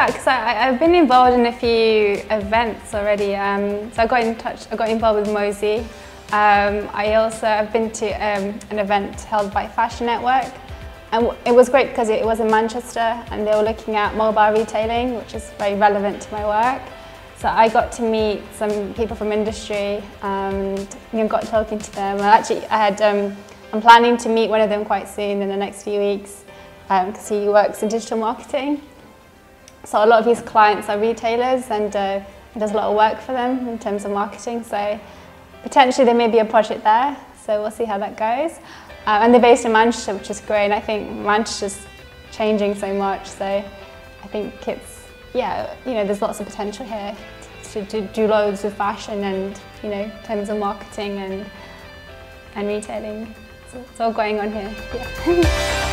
because I've been involved in a few events already. So I got involved with Mosey. I've been to an event held by Fashion Network. And it was great because it was in Manchester and they were looking at mobile retailing, which is very relevant to my work. So I got to meet some people from industry and got talking to them. I'm planning to meet one of them quite soon in the next few weeks because he works in digital marketing. So a lot of his clients are retailers and he does a lot of work for them in terms of marketing. So potentially there may be a project there. So we'll see how that goes. And they're based in Manchester, which is great. And I think Manchester's changing so much. So I think it's, there's lots of potential here to do loads with fashion and, in terms of marketing and retailing. So it's all going on here. Yeah.